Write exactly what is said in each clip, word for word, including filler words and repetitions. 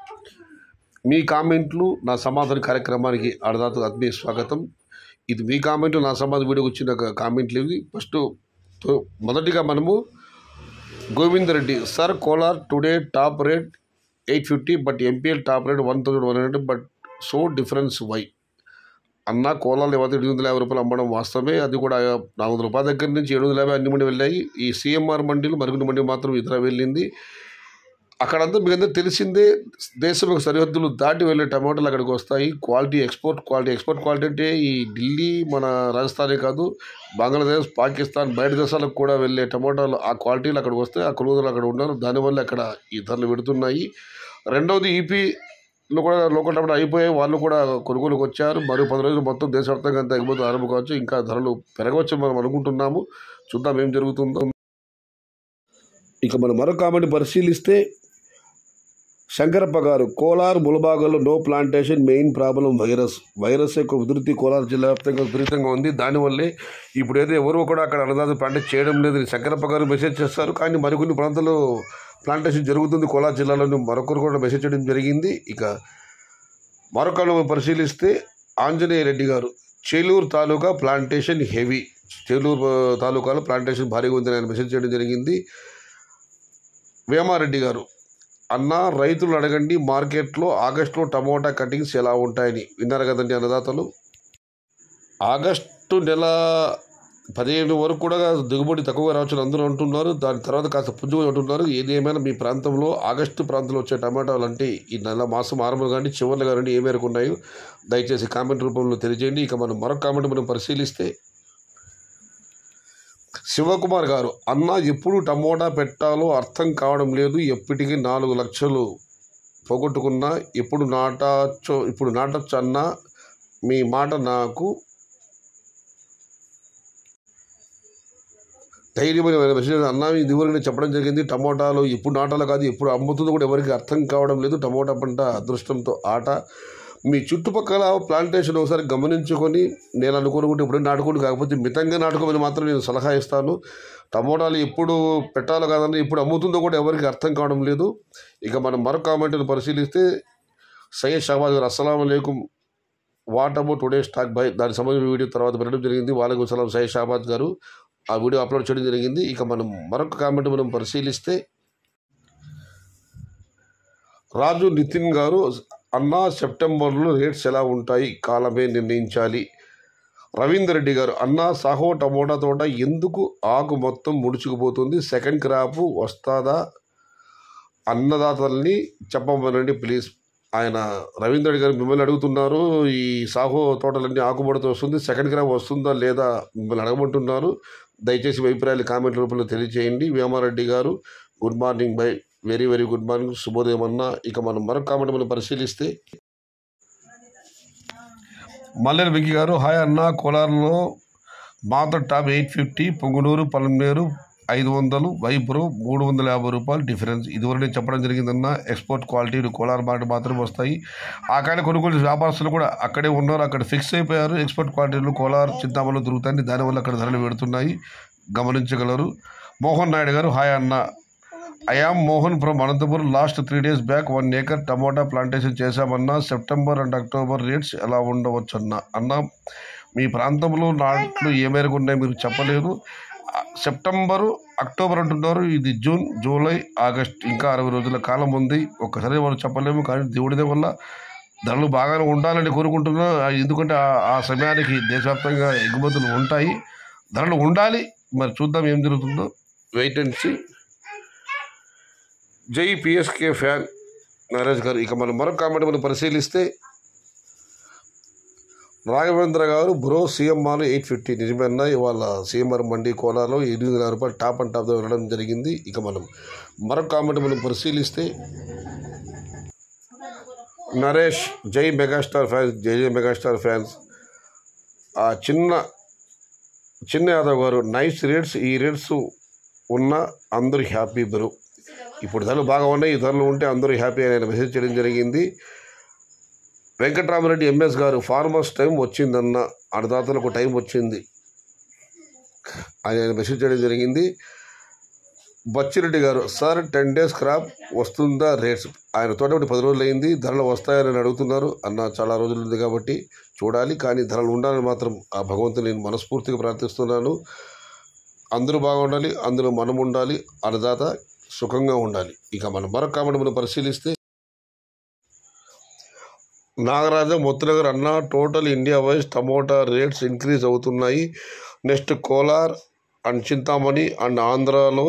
మీ కామెంట్లు నా సమాధాన కార్యక్రమానికి అడదాతు ఆత్మీయ స్వాగతం. ఇది మీ కామెంట్లు నా సమాధాన వీడియోకి వచ్చిన కామెంట్లు ఇవి. ఫస్ట్ మొదటిగా మనము Govind Reddy sir, Kolar today top rate eight fifty but MPL top rate one thousand one hundred but so difference why అన్న. కోలార్లు ఏవైతే ఎనిమిది వందల యాభై రూపాయలు అమ్మడం వాస్తవమే, అది కూడా నాలుగు వందల రూపాయల దగ్గర నుంచి ఏడు వందల యాభై అన్ని మండి వెళ్ళాయి. ఈ సిఎంఆర్ మండీలు మరికొన్ని మండి మాత్రం ఇతర వెళ్ళింది. అక్కడంతా మీకు అందరూ తెలిసిందే, దేశం యొక్క సరిహద్దులు దాటి వెళ్ళే టమాటాలు అక్కడికి వస్తాయి. Quality export quality export quality అంటే ఈ ఢిల్లీ మన రాజస్థానే కాదు, బంగ్లాదేశ్, పాకిస్తాన్, బయట దేశాలకు కూడా వెళ్ళే టమాటాలు ఆ క్వాలిటీలు అక్కడికి వస్తాయి. ఆ కొనుగోలు అక్కడ ఉన్నారు, దానివల్ల అక్కడ ఈ ధరలు పెడుతున్నాయి. రెండవది ఈపీలో కూడా లోకల్ టమాటా అయిపోయాయి, వాళ్ళు కూడా కొనుగోలుకు వచ్చారు. మరో పది రోజులు మొత్తం దేశవ్యాప్తంగా అంత ఎగుమతులు ఆరంభం కావచ్చు, ఇంకా ధరలు పెరగవచ్చు మనం అనుకుంటున్నాము. చూద్దాం ఏం జరుగుతుందో. ఇక మనం మరొక కామెంట్ పరిశీలిస్తే, శంకరప్ప గారు, కోలార్ ములబాగల్లో no plantation, main problem virus virus యొక్క ఉధృతి కోలార్ జిల్లా వ్యాప్తంగా విపరీతంగా ఉంది. దానివల్లే ఇప్పుడు ఏదో ఎవరు కూడా అక్కడ అన్నదాత ప్లాంటేషన్ చేయడం లేదు. శంకరప్ప గారు మెసేజ్ చేస్తారు, కానీ మరికొన్ని ప్రాంతాల్లో ప్లాంటేషన్ జరుగుతుంది. కోలార్ జిల్లాలోని మరొకరు కూడా మెసేజ్ చేయడం జరిగింది. ఇక మరొకరు పరిశీలిస్తే, ఆంజనేయ రెడ్డి గారు, చేలూరు తాలూకా ప్లాంటేషన్ హెవీ, చేలూరు తాలూకాలో ప్లాంటేషన్ భారీగా ఉందని ఆయన మెసేజ్ చేయడం జరిగింది. వేమారెడ్డి గారు, అన్న రైతులు అడగండి మార్కెట్లో ఆగస్టులో టమోటా కటింగ్స్ ఎలా ఉంటాయని. విన్నారు కదండి అన్నదాతలు. ఆగస్టు నెల పదిహేను వరకు కూడా దిగుబడి తక్కువగా రావచ్చు అందరూ అంటున్నారు. దాని తర్వాత కాస్త పుంజుగా అంటున్నారు. ఏది ఏమైనా మీ ప్రాంతంలో ఆగస్టు ప్రాంతంలో వచ్చే టమాటాలు అంటే ఈ నెల మాసం ఆరంభం కానీ చివరిలో కానీ ఏ మేరకు ఉన్నాయో దయచేసి కామెంట్ రూపంలో తెలియజేయండి. ఇక మనం మరొక కామెంట్ మనం పరిశీలిస్తే, శివకుమార్ గారు, అన్న ఎప్పుడు టమోటా పెట్టాలో అర్థం కావడం లేదు, ఎప్పటికీ నాలుగు లక్షలు పోగొట్టుకున్నా ఎప్పుడు నాటచ్చో ఇప్పుడు నాటచ్చు అన్న, మీ మాట నాకు ధైర్యమైన మెసేజ్ అన్న. ఇది వరకు చెప్పడం జరిగింది, టమోటాలు ఎప్పుడు నాటాలో కాదు ఎప్పుడు అమ్ముతుందో కూడా ఎవరికి అర్థం కావడం లేదు. టమోటా పంట అదృష్టంతో ఆట. మీ చుట్టుపక్కల ప్లాంటేషన్ ఒకసారి గమనించుకొని, నేను అనుకోనుకుంటే ఇప్పుడు నాటుకోండి, కాకపోతే మితంగా నాటుకోమని మాత్రం నేను సలహా ఇస్తాను. టమోటాలు ఎప్పుడు పెట్టాలో కాదని ఎప్పుడు అమ్ముతుందో కూడా ఎవరికి అర్థం కావడం లేదు. ఇక మనం మరొక కామెంట్ని పరిశీలిస్తే, సయ్యద్ షహబాజ్ గారు, అస్సలాము అలైకుం, వాట్ అబౌట్ టుడే స్టాక్ బై, దానికి సంబంధించిన వీడియో తర్వాత పెట్టడం జరిగింది. వాలేకుం సలాం సయ్యద్ షహబాజ్ గారు, ఆ వీడియో అప్లోడ్ చేయడం జరిగింది. ఇక మనం మరొక కామెంట్ మనం పరిశీలిస్తే, రాజు నితిన్ గారు, అన్న సెప్టెంబర్లో రేట్స్ ఎలా ఉంటాయి కాలమే నిర్ణయించాలి. రవీందర్ రెడ్డి గారు, అన్న సాహో టమోటా తోట ఎందుకు ఆకు మొత్తం ముడుచుకుపోతుంది, సెకండ్ క్రాప్ వస్తుందా అన్నదాతల్ని చెప్పమనండి ప్లీజ్. ఆయన రవీందర్ రెడ్డి గారు మిమ్మల్ని అడుగుతున్నారు, ఈ సాహో తోటలన్నీ ఆకుముడత వస్తుంది, సెకండ్ క్రాప్ వస్తుందా లేదా మిమ్మల్ని అడగమంటున్నారు. దయచేసి మీ అభిప్రాయాలు కామెంట్ రూపంలో తెలియజేయండి. వేమారెడ్డి గారు, గుడ్ మార్నింగ్ బై, వెరీ వెరీ గుడ్ మార్నింగ్, శుభోదయం అన్న. ఇక మనం మరొక కామెంట్ మనం పరిశీలిస్తే, మల్లెల వెంకి గారు, హాయ్ అన్న, కోలార్లో మాత top eight fifty, Punganur Palamaner ఐదు వందలు, వైబ్రో మూడు వందల యాభై రూపాయలు డిఫరెన్స్. ఇదివరకు నేను చెప్పడం జరిగిందన్న, ఎక్స్పోర్ట్ క్వాలిటీలు కోలార్ మాట మాత్రమే వస్తాయి. ఆ కానీ కొనుగోలు వ్యాపారస్తులు కూడా అక్కడే ఉన్నారు, అక్కడ ఫిక్స్ అయిపోయారు. ఎక్స్పోర్ట్ క్వాలిటీలు కోలార్ చింతామణిలో దొరుకుతాయి, దానివల్ల అక్కడ ధరలు పెడుతున్నాయి, గమనించగలరు. మోహన్ నాయుడు గారు, హాయ్ అన్న, I am Mohan from Anantapur, last three days back one acre tomato plantation చేశామన్నా, సెప్టెంబర్ అండ్ అక్టోబర్ రేట్స్ ఎలా ఉండవచ్చు అన్న. అన్న మీ ప్రాంతంలో నాట్లు ఏ మేరకు ఉన్నాయి మీరు చెప్పలేదు. సెప్టెంబరు అక్టోబర్ అంటున్నారు, ఇది జూన్ జూలై ఆగస్ట్, ఇంకా అరవై రోజుల కాలం ఉంది. ఒక్కసారి మనం చెప్పలేము, కానీ దేవుడి వల్ల ధరలు బాగానే ఉండాలని కోరుకుంటున్నా. ఎందుకంటే ఆ సమయానికి దేశవ్యాప్తంగా ఎగుమతులు ఉంటాయి, ధరలు ఉండాలి. మరి చూద్దాం ఏం జరుగుతుందో, వెయిట్ అండ్ సీ. జై పిఎస్కే ఫ్యాన్ నరేష్ గారు. ఇక మనం మరొక కామెంట్ మనం పరిశీలిస్తే, రాఘవేంద్ర గారు, బ్రో సిఎంఆర్ ఎయిట్ ఫిఫ్టీ నిజమేనా, ఇవాళ సిఎంఆర్ మండి కోలార్లో ఎనిమిది వేల రూపాయలు టాప్ అండ్ టాప్తో వెళ్ళడం జరిగింది. ఇక మనం మరొక కామెంట్ మనం పరిశీలిస్తే, నరేష్, జై మెగాస్టార్ ఫ్యాన్స్, జై జై మెగాస్టార్ ఫ్యాన్స్. ఆ చిన్న చిన్న యాదవ్ గారు, నైస్ రేట్స్, ఈ రేట్స్ ఉన్న అందరూ హ్యాపీ బ్రో. ఇప్పుడు ధరలు బాగా ఉన్నాయి, ఈ ధరలు ఉంటే అందరూ హ్యాపీ అని ఆయన మెసేజ్ చేయడం జరిగింది. Venkataramareddy MS garu, farmers time వచ్చిందన్న, అన్నదాతలకు టైం వచ్చింది ఆయన మెసేజ్ చేయడం జరిగింది. Bachireddy garu, sir ten days crop వస్తుందా రేట్స్? ఆయన తోట ఒకటి పది రోజులు అయింది, ధరలు వస్తాయని అడుగుతున్నారు. అన్న చాలా రోజులు ఉంది కాబట్టి చూడాలి, కానీ ధరలు ఉండాలని మాత్రం ఆ భగవంతుని నేను మనస్ఫూర్తిగా ప్రార్థిస్తున్నాను. అందరూ బాగుండాలి, అందులో మనం ఉండాలి, అన్నదాత సుఖంగా ఉండాలి. ఇక మనం మరొక కామెంట్ మనం పరిశీలిస్తే, నాగరాజ ముత్తునగర్ అన్న, total India wise tomato rates increase అవుతున్నాయి. Next Kolar and Chintamani and ఆంధ్రాలో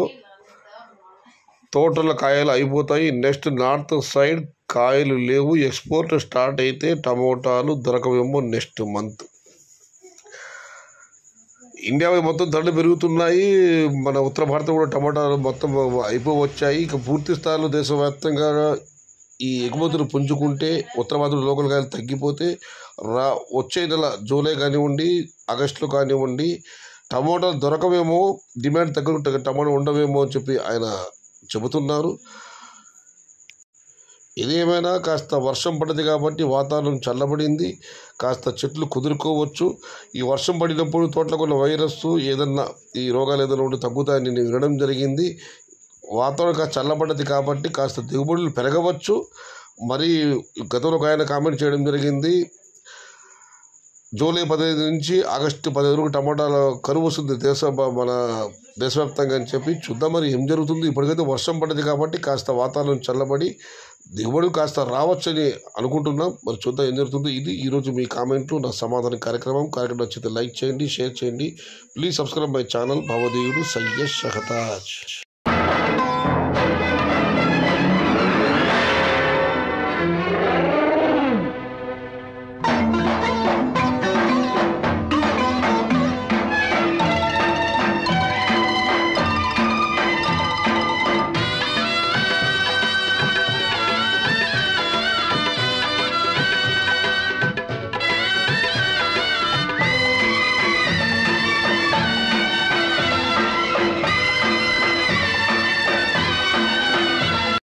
తోటల కాయలు అయిపోతాయి. నెక్స్ట్ నార్త్ సైడ్ కాయలు లేవు. ఎక్స్పోర్ట్ స్టార్ట్ అయితే టమోటాలు దొరకవేమో నెక్స్ట్ మంత్. ఇండియా మొత్తం ధరలు పెరుగుతున్నాయి. మన ఉత్తర భారతం కూడా టమాటాలు మొత్తం అయిపోవచ్చాయి. ఇక పూర్తి స్థాయిలో దేశవ్యాప్తంగా ఈ ఎగుమతులు పుంజుకుంటే, ఉత్తర భారతంలో లోకల్ కాయలు తగ్గిపోతే రా వచ్చే నెల జూలై కానివ్వండి, ఆగస్టులో కానివ్వండి టమోటాలు దొరకవేమో, డిమాండ్ తగ్గ టమాటా ఉండవేమో అని చెప్పి ఆయన చెబుతున్నారు. ఇదేమైనా కాస్త వర్షం పడింది కాబట్టి వాతావరణం చల్లబడింది, కాస్త చెట్లు కుదురుకోవచ్చు. ఈ వర్షం పడినప్పుడు తోటలకు ఉన్న వైరస్ ఏదన్నా ఈ రోగాలు ఏదైనా ఉంటే తగ్గుతాయని నేను వినడం జరిగింది. వాతావరణం కాస్త చల్లబడ్డది కాబట్టి కాస్త దిగుబడులు పెరగవచ్చు. మరి గతంలో ఒక ఆయన కామెంట్ చేయడం జరిగింది, జూలై పదిహేను నుంచి ఆగస్టు పదిహేను వరకు టమాటాల కరువు వస్తుంది దేశ మన దేశవ్యాప్తంగా అని చెప్పి. చూద్దాం మరి ఏం జరుగుతుంది. ఇప్పటికైతే వర్షం పడ్డది కాబట్టి కాస్త వాతావరణం చల్లబడి దిగుబడులు కాస్త రావచ్చని అనుకుంటున్నాం. మరి చూద్దాం ఏం జరుగుతుంది. ఇది ఈరోజు మీ కామెంట్లు, నా సమాధాన కార్యక్రమం. కార్యక్రమం నచ్చితే లైక్ చేయండి, షేర్ చేయండి. Please subscribe my channel. భవదేవుడు సయ్యద్ షహతాజ్.